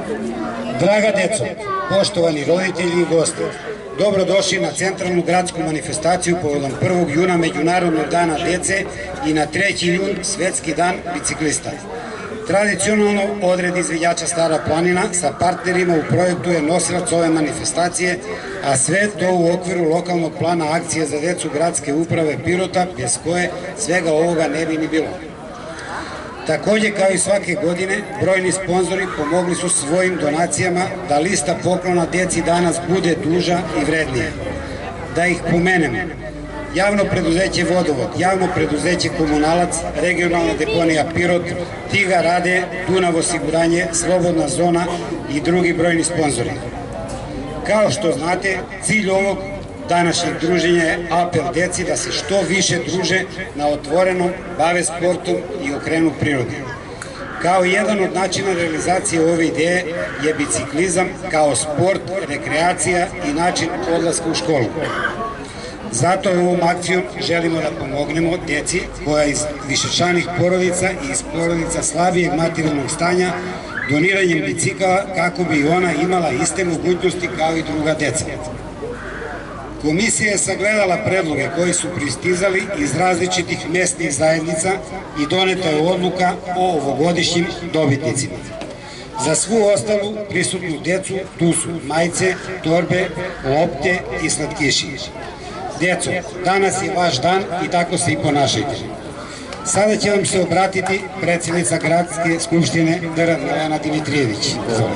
Draga deco, poštovani roditelji i gosti, dobrodošli na centralnu gradsku manifestaciju povodom 1. juna Međunarodnog dana dece i na 3. jun Svetski dan biciklista. Tradicionalno odred izviđača Stara planina sa partnerima u projektu je nosilac ove manifestacije, a sve to u okviru lokalnog plana akcije za decu gradske uprave Pirota, bez koje svega ovoga ne bi ni bilo. Takođe, kao i svake godine, brojni sponzori pomogli su svojim donacijama da lista poklona deci danas bude duža i vrednija. Da ih pomenemo: Javno preduzeće Vodovod, Javno preduzeće Komunalac, Regionalna deponija Pirot, Tiga Rade, Dunav osiguranje, Slobodna zona i drugi brojni sponzori. Kao što znate, cilj ovog današnjeg druženja je apel deci da se što više druže na otvorenom, bave sportom i okrenu prirodi. Kao jedan od načina realizacije ove ideje je biciklizam kao sport, rekreacija i način odlaska u školu. Zato ovom akcijom želimo da pomognemo deci koja iz višečlanih porodica i iz porodica slabijeg materijalnog stanja doniranjem bicikala kako bi i ona imala iste mogućnosti kao i druga deca. Komisija je sagledala predloge koji su pristizali iz različitih mesnih zajednica i doneta je odluka o ovogodišnjim dobitnicima. Za svu ostalu prisutnu decu tu su majice, torbe, lopte i slatkiši. Deco, danas je vaš dan i tako se i ponašajte. Sada će vam se obratiti predsjednica Gradske skupštine Dragana Dimitrijević.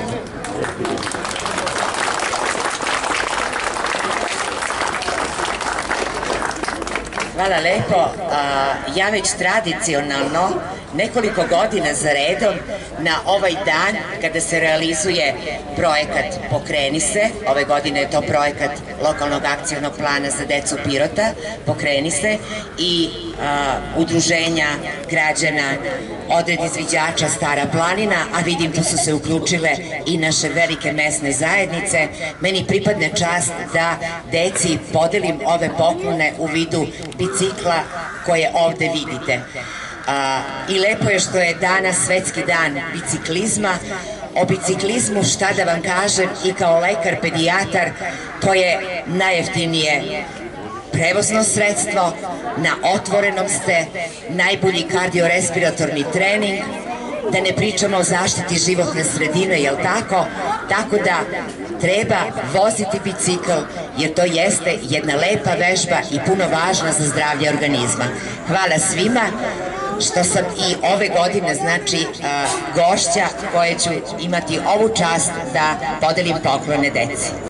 Hvala lepo. Ja već tradicionalno nekoliko godina za redom na ovaj dan kada se realizuje projekat Pokreni se, ove godine je to projekat lokalnog akcionog plana za decu Pirota, Pokreni se, i udruženja građana, odred izviđača Stara planina, a vidim tu su se uključile i naše velike mesne zajednice. Meni pripadne čast da deci podelim ove poklone u vidu bicikla koje ovde vidite. I lepo je što je danas Svetski dan biciklizma. O biciklizmu šta da vam kažem, i kao lekar pedijatar, to je najjeftinije prevozno sredstvo, na otvorenom ste, najbolji kardiorespiratorni trening, da ne pričamo o zaštiti životne sredine, jel tako? Tako da treba voziti bicikl, jer to jeste jedna lepa vežba i puno važna za zdravlje organizma. Hvala svima što sam i ove godine, znači, gošća koje ću imati ovu čast da podelim poklone deci.